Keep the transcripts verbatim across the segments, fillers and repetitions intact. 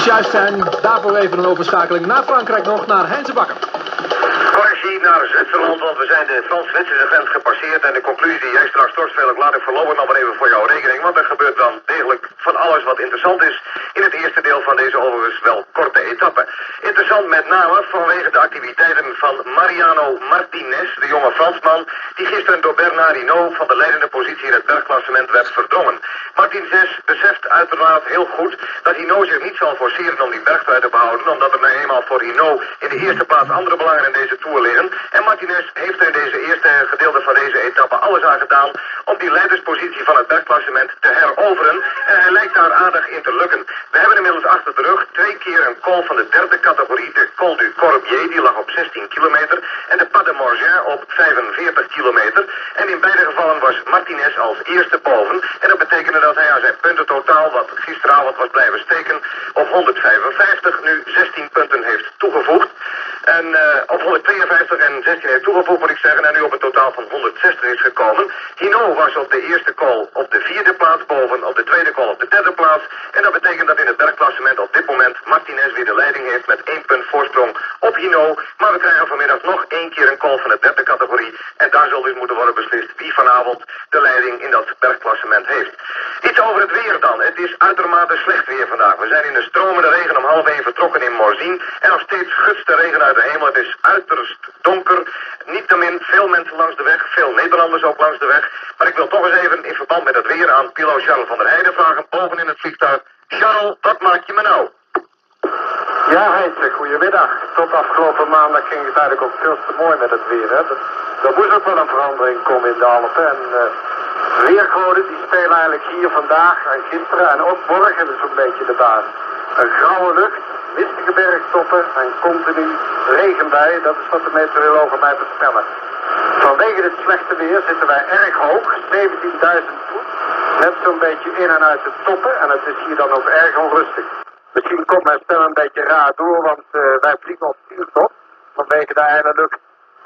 precies juist zijn. Daarvoor even een overschakeling naar Frankrijk nog, naar Heinze Bakker. Correctie naar Zwitserland, want we zijn de Frans-Zwitserse grens gepasseerd. En de conclusie die jij straks doorspelt, laat ik voorlopig nog maar even voor jouw rekening. Want er gebeurt dan degelijk van alles wat interessant is in het eerste deel van deze overigens wel korte etappe. Interessant met name vanwege de activiteiten van Mariano Martinez, de jonge Fransman, die gisteren door Bernard Hinault van de leidende positie in het bergklassement werd verdrongen. Martinez beseft uiteraard heel goed dat Hinault zich niet zal forceren om die bergtrui te behouden, omdat er nou eenmaal voor Hinault in de eerste plaats andere belangen in deze Tour liggen. En Martinez heeft er in deze eerste gedeelte van deze etappe alles aan gedaan om die leiderspositie van het bergklassement te heroveren. En hij lijkt daar aardig in te lukken. We hebben inmiddels achter de rug twee keer een col van de derde categorie, de Col du Corbier, die lag op zestien kilometer, en de Pas de Morgin op vijfenveertig kilometer. En in beide gevallen was Martinez als eerste boven. En dat betekende dat hij aan zijn puntentotaal, wat gisteravond was blijven steken, op honderdvijfenvijftig nu zestien punten heeft toegevoegd. En uh, op honderdtweeënvijftig en zestien heeft toegevoegd, moet ik zeggen, en nu op een totaal van honderdzestig is gekomen. Hinault was op de eerste call op de vierde plaats boven, op de tweede call op de derde plaats. En dat betekent dat in het bergklassement op dit moment Martinez weer de leiding heeft met één punt voorsprong op Hinault. Maar we krijgen vanmiddag nog één keer een call van de derde categorie. En daar zal dus moeten worden beslist wie vanavond de leiding in dat bergklassement heeft. Iets over het weer dan. Het is uitermate slecht weer vandaag. We zijn in de stromende regen om half één vertrokken in Morzine. En nog steeds gutst de regen uit de hemel. Het is uiterst donker. Niettemin veel mensen langs de weg. Veel Nederlanders ook langs de weg. Maar ik wil toch eens even in verband met het weer aan piloot Charles van der Heijden vragen. Boven in het vliegtuig. Charles, wat maak je me nou? Ja, Heinze, goedemiddag. Tot afgelopen maandag ging het eigenlijk ook veel te mooi met het weer. Hè? Dat, er moest ook wel een verandering komen in de Alpen. En uh, weergoden die spelen eigenlijk hier vandaag en gisteren en ook morgen dus een beetje de baas. Een grauwe lucht, mistige bergtoppen en continu regen bij. Dat is wat de meteorologen mij voorspellen. Vanwege dit slechte weer zitten wij erg hoog, zeventienduizend voet. Net zo'n beetje in en uit de toppen en het is hier dan ook erg onrustig. Misschien komt mijn spel een beetje raar door, want uh, wij vliegen op vuurtop vanwege de ijle lucht.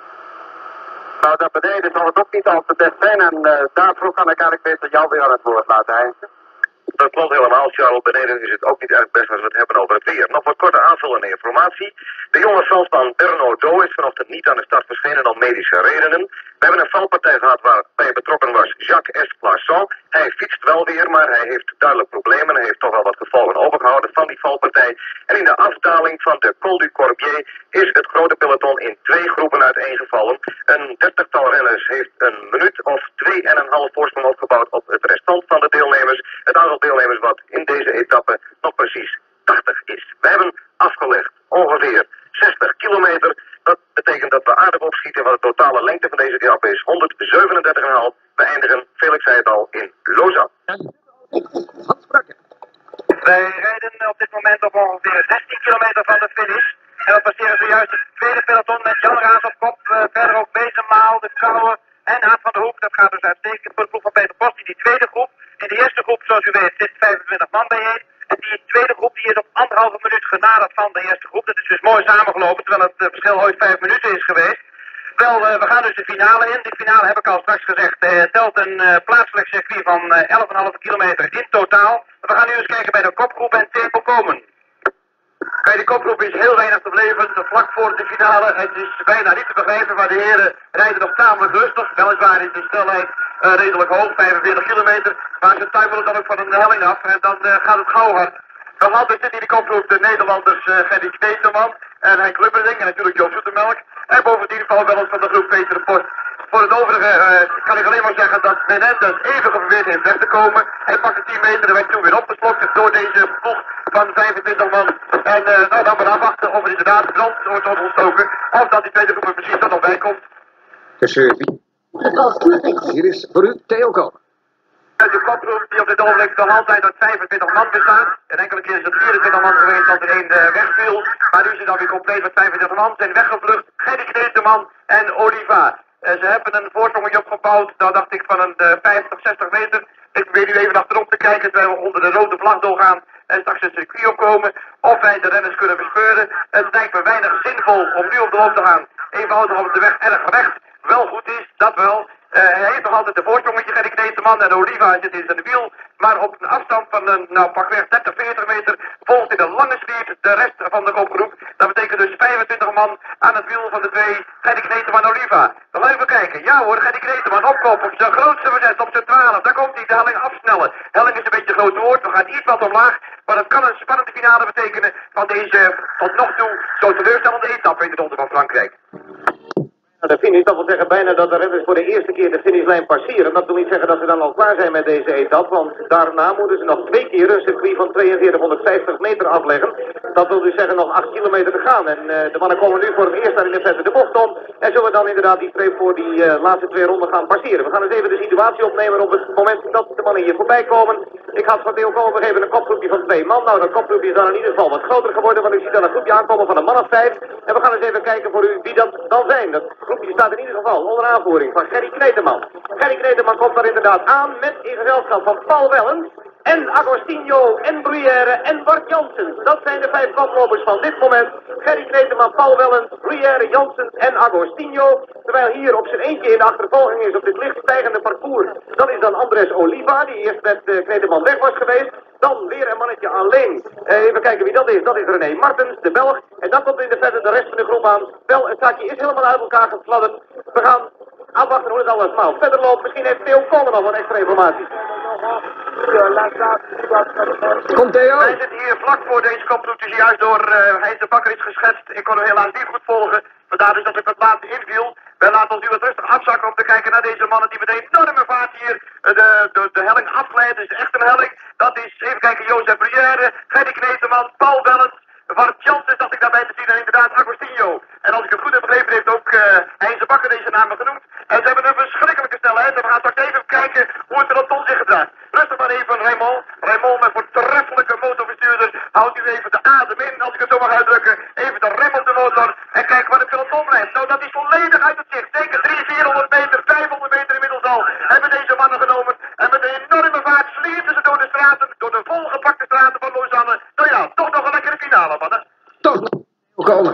Nou, daar beneden zal het ook niet al te best zijn en uh, daarvoor kan ik eigenlijk beter jou weer aan het woord laten, Heinze. Dat klopt helemaal, Charles. Beneden is het ook niet erg best als we het hebben over het weer. Nog wat korte aanvullende informatie. De jonge Fransman Bernard Hinault is vanochtend niet aan de start verschenen om medische redenen. We hebben een valpartij gehad waarbij betrokken was Jacques S. Poisson. Hij fietst wel weer, maar hij heeft duidelijk problemen. Hij heeft toch wel wat gevolgen overgehouden van die valpartij. En in de afdaling van de Col du Corbier is het grote peloton in twee groepen uiteengevallen. Een dertigtal renners heeft een minuut of twee en een half voorsprong opgebouwd op het restant van de deelnemers. Het aantal deelnemers wat in deze etappe nog precies tachtig is. We hebben afgelegd ongeveer zestig kilometer. Dat betekent dat we aardig opschieten, want de totale lengte van deze etappe is honderdzevenendertig komma vijf. We eindigen, Felix zei het al, in Lausanne. Wij rijden op dit moment op ongeveer zestien kilometer van de finish. En we passeren zojuist het tweede peloton met Jan Raas op kop. Uh, verder ook Bezenmaal, De Kouwe en Aad van der Hoek. Dat gaat dus uitstekend voor de ploeg van Peter Post in die tweede groep. In de eerste groep, zoals u weet, zit vijfentwintig man bijeen. En die tweede groep die is op anderhalve minuut genaderd van de eerste groep. Dat is dus mooi samengelopen, terwijl het uh, verschil ooit vijf minuten is geweest. Wel, uh, we gaan dus de finale in. De finale heb ik al straks gezegd. Uh, telt een uh, plaatselijk circuit van uh, elf komma vijf kilometer in totaal. We gaan nu eens kijken bij de kopgroep en tempo komen. Bij de kopgroep is heel weinig te beleven. Vlak voor de finale. Het is bijna niet te begrijpen, maar de heren rijden nog tamelijk rustig. Weliswaar is de snelheid uh, redelijk hoog, vijfenveertig kilometer. Maar ze tuimelen dan ook van een helling af en dan uh, gaat het gauw hard. Nog altijd zitten in de kopgroep de Nederlanders uh, Gerrit Kneteman en Henk Lubberding en natuurlijk Joop Zoetemelk. En bovendien valt wel eens van de groep Peter de Post. Voor het overige uh, kan ik alleen maar zeggen dat Menendez even geprobeerd heeft weg te komen. Hij pakte tien meter en werd toen weer opgeslokt door deze ploeg van vijfentwintig man. En uh, nou, dan maar afwachten of er inderdaad brand wordt ontstoken. Of dat die tweede groep er precies dan nog bij komt. Hier is voor u Theo Koper. De kopgroep die op dit ogenblik nog altijd uit vijfentwintig man bestaat. En enkele keer is het vierentwintig man geweest dat er één uh, wegviel. Maar nu is het dan weer compleet met vijfentwintig man. Zijn weggevlucht Gerrit Kneteman en Oliva. Uh, ze hebben een voorsprongetje opgebouwd, nou dacht ik van een uh, vijftig, zestig meter. Ik probeer nu even achterom te kijken terwijl we onder de rode vlag doorgaan en straks een circuit opkomen. Of wij de renners kunnen bespeuren. Het lijkt me weinig zinvol om nu op de loop te gaan. Eenvoudig omdat de weg erg recht wel goed is, dat wel. Uh, hij heeft nog altijd de voorsprongetje, Gerrit Kneteman, en Oliva zit in zijn wiel. Maar op een afstand van een, nou pakweg dertig, veertig meter volgt in een lange sfeer de rest van de kopgroep. Dat betekent dus vijfentwintig man aan het wiel van de twee Gerry Kneteman Oliva. Dan gaan we even kijken. Ja hoor, Gerry Kneteman op kop op zijn grootste verzet op zijn twaalf. Daar komt hij, de helling afsnellen. Helling is een beetje een groot woord, we gaan iets wat omlaag. Maar dat kan een spannende finale betekenen van deze tot nog toe zo teleurstellende etappe in de Ronde van Frankrijk. De finish, dat wil zeggen bijna dat de renners voor de eerste keer de finishlijn passeren. Dat wil niet zeggen dat ze dan al klaar zijn met deze etappe, want daarna moeten ze nog twee keer een circuit van tweeënveertighonderdvijftig meter afleggen. Dat wil dus zeggen nog acht kilometer te gaan. En uh, de mannen komen nu voor het eerst daar in de vette de bocht om en zullen dan inderdaad die streep voor die uh, laatste twee ronden gaan passeren. We gaan eens even de situatie opnemen op het moment dat de mannen hier voorbij komen. Ik had van Theo Komen gegeven een kopgroepje van twee man. Nou, dat kopgroepje is dan in ieder geval wat groter geworden, want u ziet dan een groepje aankomen van een man of vijf. En we gaan eens even kijken voor u wie dat dan zijn. Dat groepje staat in ieder geval onder aanvoering van Gerry Kneteman. Gerry Kneteman komt daar inderdaad aan met in gezelschap van Paul Wellens en Agostinho en Bruyère en Bart Janssens. Dat zijn de vijf koplopers van dit moment. Gerry Kneteman, Paul Wellens, Bruyère, Janssens en Agostinho. Terwijl hier op zijn eentje in de achtervolging is op dit licht stijgende parcours. Dat is dan Andres Oliva, die eerst met uh, Kneteman weg was geweest. Dan weer een mannetje alleen. Uh, even kijken wie dat is. Dat is René Martens, de Belg. En dan komt in de verder de rest van de groep aan. Wel, het zaakje is helemaal uit elkaar gefladderd. We gaan afwachten hoe het alles maar verder loopt. Misschien heeft Theo Komen nog wat extra informatie. Komt Theo? Wij zitten hier vlak voor deze kopgroep die juist door uh, Heinz de Bakker is geschetst. Ik kon hem helaas niet goed volgen. Vandaar dus dat ik wat laat inviel. Wij laten ons nu wat rustig afzakken om te kijken naar deze mannen die met een enorme vaart hier uh, de, de, de helling afglijden. Het is echt een helling. Dat is, even kijken, Jozef Bruyère, Gerry Kneteman, Paul Wellens, Bart Janssens dacht ik daarbij te zien en inderdaad Agostinho. En als ik het goed heb begrepen heeft ook uh, Heinz de Bakker deze namen genoemd. En ze hebben een verschrikkelijke snelheid en we gaan straks even kijken hoe het peloton zich gedraagt. Rustig maar even Raymond. Raymond met voortreffelijke motorbestuurder. Houdt u even de adem in, als ik het zo mag uitdrukken. Even de rem op de motor en kijk waar het peloton blijft. Nou, dat is volledig uit het zicht. Zeker driehonderd, vierhonderd meter, vijfhonderd meter inmiddels al. Hebben deze mannen genomen. En met een enorme vaart sliepen ze door de straten, door de volgepakte straten van Lausanne. Nou ja, toch nog een lekkere finale, mannen. Toch nog komen.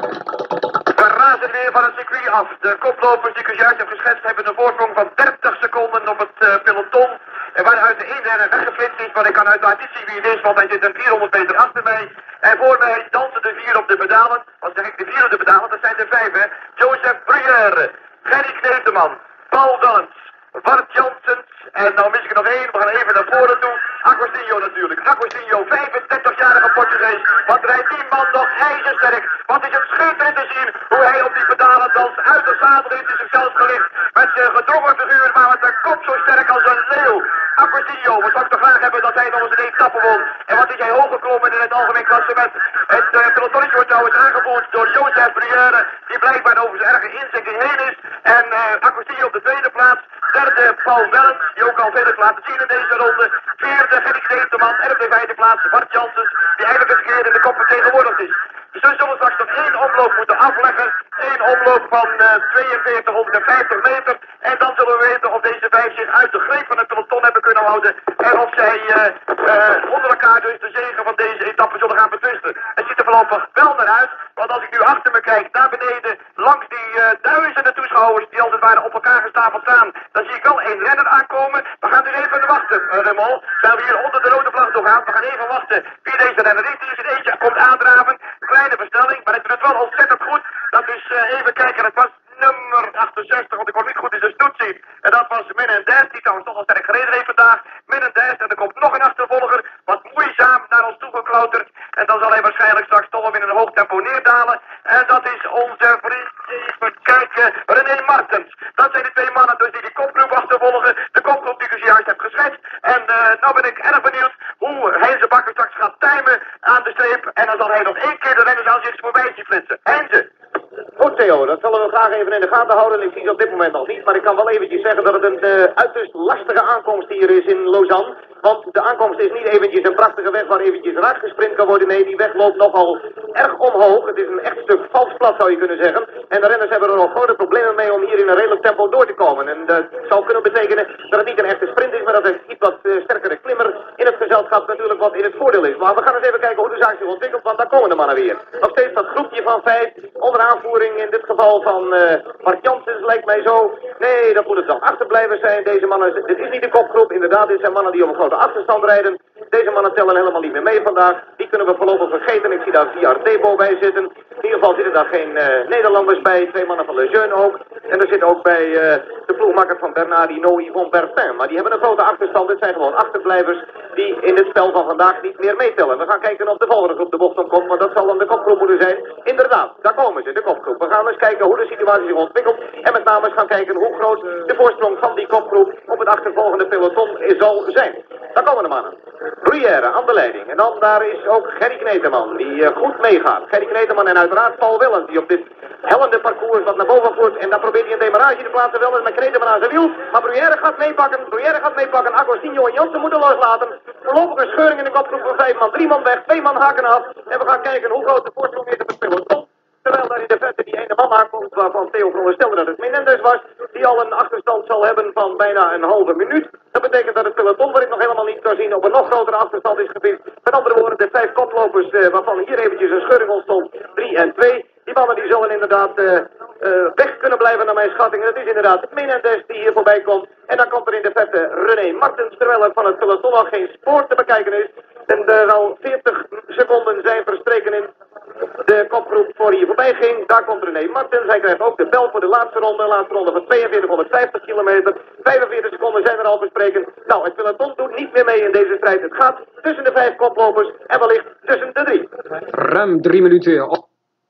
We razen weer van het circuit af. De koplopers die ik juist heb geschetst hebben een voorsprong van dertig seconden op het uh, peloton. En waaruit de ene renner weggeflitst is, maar ik kan uiteraard niet zien wie het is, want hij zit een vierhonderd meter achter mij. En voor mij dansen de vier op de pedalen. Wat zeg ik, de vier op de pedalen, dat zijn de vijf, hè. Jozef Bruyère, Gerry Kneteman, Paul Wellens, Bart Janssens. En dan mis ik er nog één, we gaan even naar voren toe. Agostinho natuurlijk. Agostinho, vijfendertigjarige Portugees. Wat rijdt die man nog ijzersterk. Wat is het schitterend te zien hoe hij op die pedalen dans uit de zadel heeft in zichzelf gelicht. Met zijn gedrongen figuur, maar met een kop zo sterk als een leeuw. Agostinho, we zouden toch graag hebben dat hij nog eens een etappe won. En wat is hij hoog geklommen in het algemeen klassement. Het uh, pelotonnetje wordt trouwens aangevoerd door Jozef Bruyère, die blijkbaar over zijn erge inzicht heen is. En uh, Agostinho op de tweede plaats. Derde Paul Wellens, die ook al veel heeft laten zien in deze ronde. Vierde Gerry Kneteman en op de vijfde plaats Bart Janssens, die eigenlijk eens keer in de kop vertegenwoordigd is. Dus we zullen straks nog één omloop moeten afleggen. Één omloop van uh, tweeënveertighonderdvijftig meter. En dan zullen we weten of deze vijf zich uit de greep van het peloton hebben kunnen houden. En of zij uh, uh, onder elkaar dus de zege van deze etappe zullen gaan betwisten. Het ziet er voorlopig wel naar uit. Want als ik nu achter me kijk, naar beneden, langs die uh, duizenden toeschouwers die als het ware op elkaar gestapeld staan, dan zie ik wel één renner aankomen. We gaan nu even wachten, uh, Raymond. Terwijl we hier onder de rode vlag doorgaan. We gaan even wachten wie deze renner is. Die is in eentje komt aandraven. Kleine bestelling, maar ik doe het wel ontzettend goed. Dat is uh, even kijken, het was nummer achtenzestig, want ik kon niet goed in zijn snoet zien. En dat was Menendez, die trouwens toch al sterk gereden heeft vandaag. Menendez, en er komt nog een achtervolger, wat moeizaam naar ons toe geklauterd. En dan zal hij waarschijnlijk straks toch wel in een hoog tempo neerdalen. En dat is onze vriend, even kijken, René Martens. Dat zijn de twee mannen dus die die kopgroep achtervolgen. De kopgroep die ik dus juist heb geschetst. En uh, nou ben ik erg benieuwd hoe Heinz de Bakker straks gaat timen aan de streep. En dan zal hij nog één keer de renners aan zich voorbij zien flitsen. Heinz. Goed Theo, dat zullen we graag even in de gaten houden. Ik zie ze op dit moment nog niet, maar ik kan wel eventjes zeggen dat het een uh, uiterst lastige aankomst hier is in Lausanne. Want de aankomst is niet eventjes een prachtige weg waar eventjes raak gesprint kan worden. Nee, die weg loopt nogal erg omhoog. Het is een echt stuk vals plat zou je kunnen zeggen. En de renners hebben er nog grote problemen mee om hier in een redelijk tempo door te komen. En dat zou kunnen betekenen dat het niet een echte sprint is, maar dat er iets wat uh, sterkere klimmer in het gezelschap natuurlijk wat in het voordeel is. Maar we gaan eens even kijken hoe de zaak zich ontwikkelt, want daar komen de mannen weer. Nog steeds dat groepje van vijf, onder aanvoering in dit geval van uh, Bart Janssens lijkt mij zo. Nee, dat moet het nog achterblijvers zijn. Deze mannen, dit is niet de kopgroep. Inderdaad, dit zijn mannen die op een grote achterstand rijden. Deze mannen tellen helemaal niet meer mee vandaag. Die kunnen we voorlopig vergeten. Ik zie daar Viar Debo bij zitten. In ieder geval zitten daar geen uh, Nederlanders bij. Twee mannen van Lejeune ook. En er zit ook bij uh, de ploegmakker van Bernardino, Yvon Bertin. Maar die hebben een grote achterstand. Dit zijn gewoon achterblijvers die in het spel van vandaag niet meer meetellen. We gaan kijken of de volgende groep de bocht omkomt. Want dat zal dan de kopgroep moeten zijn. Inderdaad, daar komen ze, de kopgroep. We gaan eens kijken hoe de situatie zich ontwikkelt. En met name eens gaan kijken hoe groot de voorsprong van die kopgroep op het achtervolgende peloton zal zijn. Daar komen de mannen. Bruyère aan de leiding. En dan daar is ook Gerry Kneteman die uh, goed meegaat. Gerry Kneteman en uiteraard Paul Wellens die op dit hellende parcours wat naar boven voert. En dan probeert hij een demarrage te plaatsen. Wellens met Kneteman aan zijn wiel. Maar Bruyère gaat meepakken. Bruyère gaat meepakken. Agostinho en Jansen moeten loslaten. Voorlopig een scheuring in de kopgroep van vijf man. Drie man weg. Twee man haken af. En we gaan kijken hoe groot de voorsprong is op het peloton. Terwijl daar in de verte die ene man aankomt waarvan Theo veronderstelde dat het Menendez was. Die al een achterstand zal hebben van bijna een halve minuut. Dat betekent dat het peloton, waar ik nog helemaal niet kan zien, op een nog grotere achterstand is gefixt. Met andere woorden, de vijf koplopers uh, waarvan hier eventjes een scheuring ontstond. drie en twee. Die mannen die zullen inderdaad uh, uh, weg kunnen blijven naar mijn schatting. Dat is inderdaad Menendez die hier voorbij komt. En dan komt er in de verte René Martens, terwijl er van het peloton al geen spoor te bekijken is. En er al veertig seconden zijn verstreken in de kopgroep voor hier voorbij ging. Daar komt René Martens. Hij krijgt ook de bel voor de laatste ronde. Laatste ronde van tweeënveertighonderdvijftig kilometer. vijfenveertig seconden zijn er al verspreken. Nou, het peloton doet niet meer mee in deze strijd. Het gaat tussen de vijf koplopers en wellicht tussen de drie. Ruim drie minuten.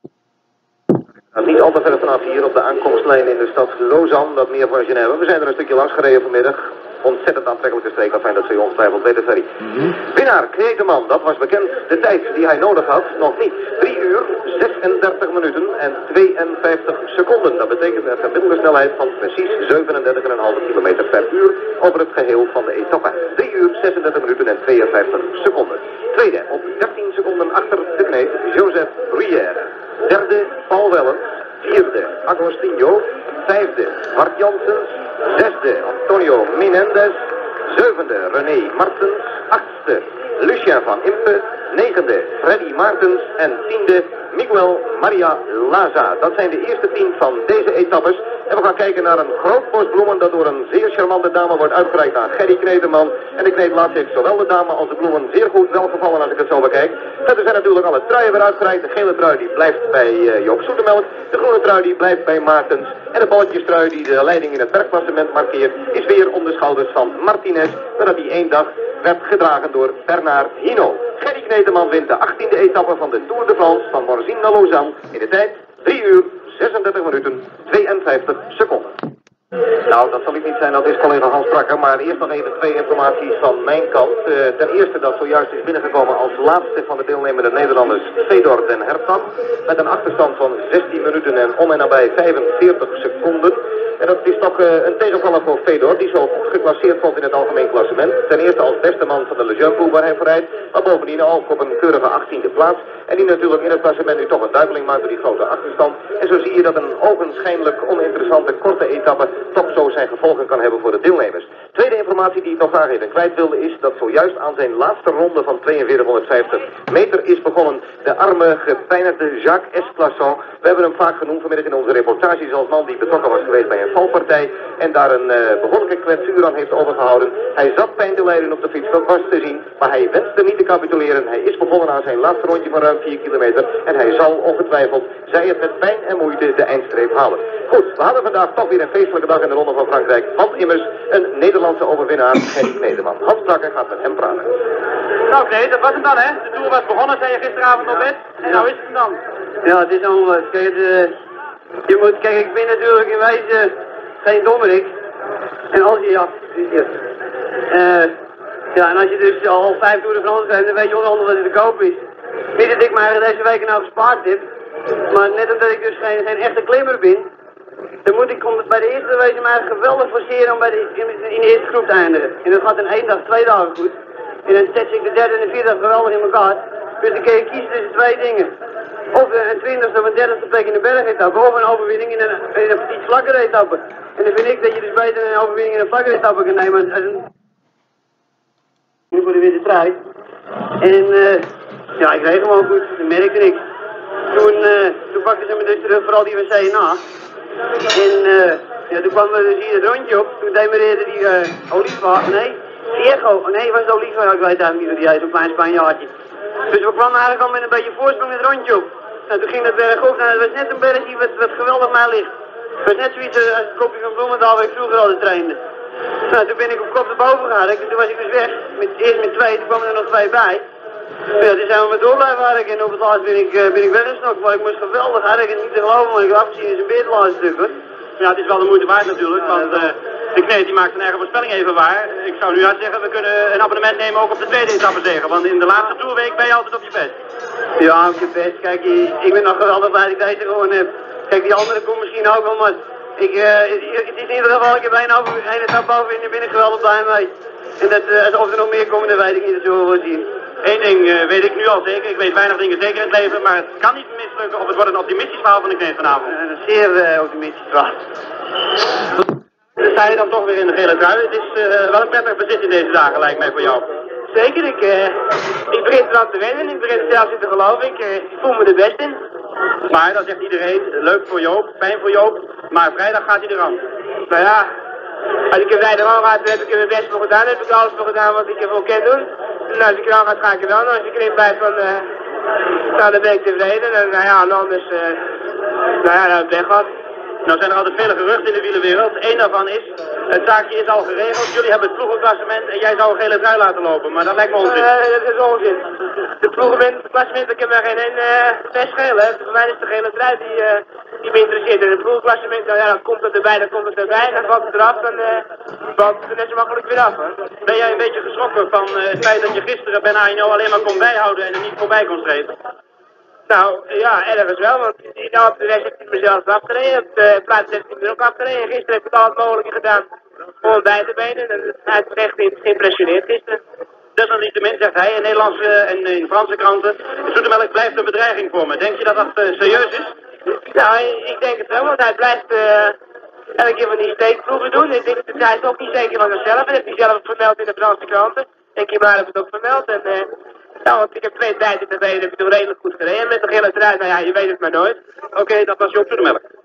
Niet al te ver vanaf hier op de aankomstlijn in de stad Lausanne, dat meer van Genève. We zijn er een stukje langs gereden vanmiddag. Ontzettend aantrekkelijke streek, afijn dat ze ongetwijfeld weten, Ferry. Mm-hmm. Winnaar, Kneteman, dat was bekend. De tijd die hij nodig had, nog niet. drie uur, zesendertig minuten en tweeënvijftig seconden. Dat betekent een gemiddelde snelheid van precies zevenendertig komma vijf kilometer per uur over het geheel van de etappe. drie uur, zesendertig minuten en tweeënvijftig seconden. Tweede, op dertien seconden achter de kneep, Joseph Bruyère. Derde, Paul Wellens. Vierde, Agostinho. Vijfde, Bart Janssens. Zesde, Antonio Menendez. Zevende, René Martens. Achtste, Lucien van Impe. Negende, Freddy Maartens. En tiende, Miguel Maria Laza. Dat zijn de eerste tien van deze etappes. En we gaan kijken naar een groot bos bloemen dat door een zeer charmante dame wordt uitgereikt aan Gerry Kneteman. En de Knetelaars heeft zowel de dame als de bloemen zeer goed welgevallen als ik het zo bekijk. En er zijn natuurlijk alle truien weer uitgereikt. De gele trui die blijft bij uh, Joop Zoetemelk. De groene trui die blijft bij Maartens. En de balletjestrui die de leiding in het bergklassement markeert is weer om de schouders van Martinez. Nadat die één dag werd gedragen door Bernard Hinault. Gerry Kneteman wint de achttiende etappe van de Tour de France van Morzine naar Lausanne in de tijd drie uur, zesendertig minuten, tweeënvijftig seconden. Nou, dat zal ik niet zijn, dat is collega Hans Brakker, maar eerst nog even twee informaties van mijn kant. Uh, ten eerste dat zojuist is binnengekomen als laatste van de deelnemende Nederlanders Fedor den Hertog met een achterstand van zestien minuten en om en nabij vijfenveertig seconden. En dat is toch uh, een tegenvaller voor Fedor, die zo goed geclasseerd vond in het algemeen klassement. Ten eerste als beste man van de Lejeune ploeg waar hij voor rijdt, maar bovendien ook op een keurige achttiende plaats. En die natuurlijk in het klassement nu toch een duibeling maakt door die grote achterstand. En zo zie je dat een ogenschijnlijk oninteressante korte etappe toch zo zijn gevolgen kan hebben voor de deelnemers. Tweede informatie die ik nog graag even kwijt wilde is dat zojuist aan zijn laatste ronde van tweeënveertighonderdvijftig meter is begonnen de arme, gepijnigde Jacques Esclasson. We hebben hem vaak genoemd vanmiddag in onze reportages als man die betrokken was geweest bij een valpartij en daar een uh, behoorlijke kwetsuur aan heeft overgehouden. Hij zat pijn te lijden op de fiets, dat was te zien, maar hij wenste niet te capituleren. Hij is begonnen aan zijn laatste rondje van ruim vier kilometer en hij zal ongetwijfeld, zij het met pijn en moeite, de eindstreep halen. Goed, we hadden vandaag toch weer een feestelijke dag in de Ronde van Frankrijk, want immers een Nederlandse overwinnaar, Gerry Kneteman. Hans Brakker gaat met hem praten. Nou nee, dat was hem dan hè. De Tour was begonnen, zei je gisteravond op bed. En nou is het hem dan. Ja, het is allemaal, kijk, het, uh, je moet, kijk, ik ben natuurlijk in wijze geen dommerik. En als je, ja, ja, uh, ja, en als je dus al vijf Tour de France hebt, dan weet je onder wat er te koop is. Niet dat ik mij deze week nou gespaard heb, maar net omdat ik dus geen, geen echte klimmer ben, dan moet ik om bij de eerste wezen mij geweldig forceren om bij de, in, in de eerste groep te eindigen. En dat gaat in één dag, twee dagen goed. En dan zet ik de derde en de vierde dag geweldig in elkaar. Dus dan kun je kiezen tussen twee dingen. Of een twintigste of een dertigste plek in de bergetappe, of een overwinning in een, in een iets vlakkere etappe. En dan vind ik dat je dus beter een overwinning in een vlakkere etappe kan nemen als een... Nu voor de witte trui. En uh, ja, ik reed gewoon goed, dat merkte ik. Toen, uh, toen pakten ze me dus terug, vooral die W C na. En uh, ja, toen kwam er dus hier het rondje op. Toen demereerde die uh, olievaart, nee, Diego, nee, was Oliva, ik weet eigenlijk niet hoe die heet, zo'n klein Spanjaardje. Dus we kwamen eigenlijk al met een beetje voorsprong het rondje op. Nou, toen ging het bergop, nou, het was net een bergje wat, wat geweldig mij ligt. Het was net zoiets als het kopje van Bloemendaal waar ik vroeger altijd trainde. Nou, toen ben ik op kop naar boven gegaan en toen was ik dus weg. Met, eerst met twee, toen kwamen er nog twee bij. Ja, toen zijn we met door blijven werken en op het laatst ben ik, uh, ben ik weggesnokt. Maar ik moest geweldig werken, niet te geloven, maar ik heb afgezien in zijn beer het laatste stuk hoor. Ja, het is wel de moeite waard natuurlijk, want uh, de kneet die maakt zijn eigen voorspelling even waar. Ik zou nu uitzeggen, we kunnen een abonnement nemen ook op de tweede etappe zeggen, want in de laatste toerweek ben je altijd op je best. Ja, op je best. Kijk, ik ben nog geweldig blij dat ik deze gewoon heb. Kijk, die andere komt misschien ook wel, maar ik, uh, het is in ieder geval, ik heb één, over, één etappe over en daar ben ik geweldig blij mee. En dat, uh, of er nog meer komen, dat weet ik niet, dat zullen we wel zien. Eén ding uh, weet ik nu al zeker, ik weet weinig dingen zeker in het leven, maar het kan niet mislukken of het wordt een optimistisch verhaal van de kneet vanavond. Uh, een zeer uh, optimistisch verhaal. Dan sta je dan toch weer in de gele trui. Het is uh, wel een prettig bezit in deze dagen, lijkt mij voor jou. Zeker, ik, uh, ik begin eraan te wennen, ik begin er zelfs in te geloven, ik, uh, ik voel me er best in. Maar dan zegt iedereen, leuk voor Joop, fijn voor Joop, maar vrijdag gaat hij eraan. Nou ja, als ik er vrijdag aan ga, dan heb ik er mijn best voor gedaan, heb ik alles voor gedaan wat ik ervoor kan doen. En als ik eraan ga, ga ik er wel. En als ik erin blijf, van, uh, nou, dan ben ik tevreden. En nou ja, en anders, uh, nou ja, dan ben ik wat. Nou zijn er altijd vele geruchten in de wielerwereld. Eén daarvan is, het zaakje is al geregeld, jullie hebben het ploegenklassement en jij zou een gele trui laten lopen, maar dat lijkt me onzin. Uh, dat is onzin. De ploegenklassement, ik heb mij geen één uh, best schelen. Voor mij is de gele trui die, uh, die me interesseert. En het ploegenklassement, nou ja, dan komt het erbij, dan komt het erbij, dan valt het eraf, dan uh, valt het er net zo makkelijk weer af. Hè. Ben jij een beetje geschrokken van uh, het feit dat je gisteren Ben Aino alleen maar kon bijhouden en er niet voorbij kon streven? Nou, ja, ergens wel, want in de andere race heb ik mezelf afgereden, op de plaats heb ik me ook afgereden. Gisteren heb ik al het mogelijke gedaan om hem bij te benen en hij is echt geïmpressioneerd gisteren. Desalniettemin zegt hij in Nederlandse en in Franse kranten, Zoetemelk blijft een bedreiging voor me. Denk je dat dat uh, serieus is? Nou, ik denk het wel, want hij blijft uh, elke keer van die steekproeven doen. Ik denk dat hij is ook niet zeker van zichzelf, dat heeft hij zelf vermeld in de Franse kranten. En Kimar heeft het ook vermeld en... Uh, Nou, want ik heb twee tijden te benen, heb ik toen redelijk goed gereden met de gele trui. Nou ja, je weet het maar nooit. Oké, okay, dat was Joop Zoetemelk.